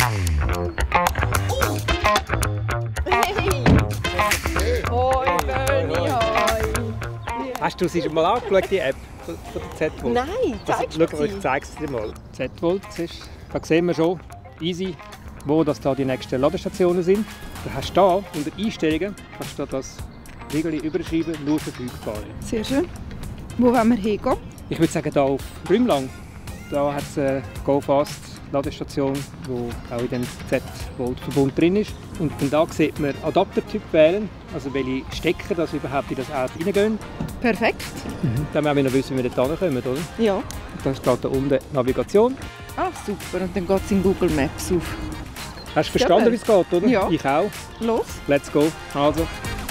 Hoi Bernie, hoi! Hast du sie schon mal angeschaut, die App von der Z-Volt? Nein, zeigst du Schau, ich zeige es dir mal. Z-Volt, da sehen wir schon, easy, wo das da die nächsten Ladestationen sind. Da hast du da unter Einstellungen kannst du da das Riegel überschreiben, nur verfügbar. Sehr schön. Wo wollen wir hingehen? Ich würde sagen, hier auf Rümlang. Da hat es eine GoFast Ladestation, die auch in dem Z-Volt-Verbund drin ist. Und dann da sieht man Adaptertyp wählen, also welche Stecker das überhaupt in das Auto reingehen. Perfekt. Dann wollen wir noch wissen, wie wir da hinkommen, oder? Ja. Und dann steht da unten Navigation. Ah, super. Und dann geht es in Google Maps auf. Hast du verstanden, wie es geht, oder? Ja. Ich auch. Los. Let's go. Also.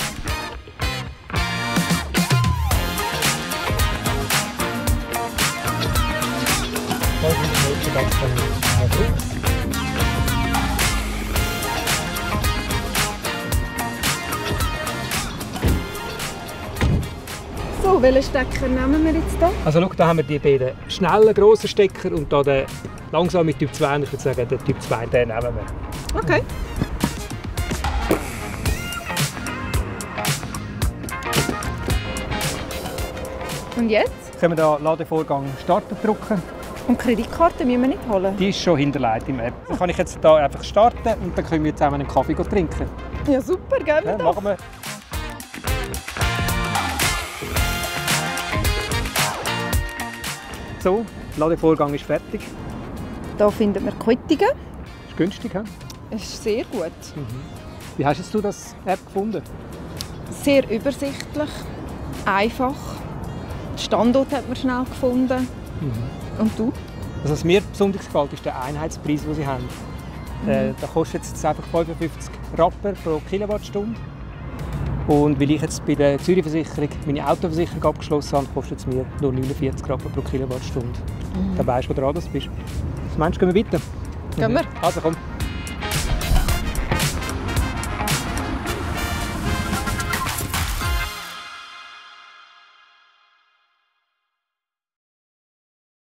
So, welchen Stecker nehmen wir jetzt hier? Also schau, da haben wir die beiden schnellen, grossen Stecker und da den langsamen Typ 2. Und ich würde sagen, den Typ 2 den nehmen wir. Okay. Und jetzt? Können wir da Ladevorgang starten drücken. Und Kreditkarte müssen wir nicht holen? Die ist schon hinterlegt im App. Dann kann ich jetzt hier einfach starten und dann können wir zusammen einen Kaffee trinken. Ja, super, gehen wir Ja, doch. machen wir. So, der Ladevorgang ist fertig. Hier finden wir Quittungen. Ist günstig, he? Ist sehr gut. Wie hast jetzt du das App gefunden? Sehr übersichtlich, einfach. Den Standort hat man schnell gefunden. Und du? Also was mir besonders gefällt, ist der Einheitspreis, den sie haben. Da kostet es jetzt einfach 55 Rapper pro Kilowattstunde. Und weil ich jetzt bei der Zürich-Versicherung meine Autoversicherung abgeschlossen habe, kostet es mir nur 49 Rapper pro Kilowattstunde. Dann weisst du, wo du dran bist. Was meinst du, gehen wir weiter? Gehen wir. Also komm.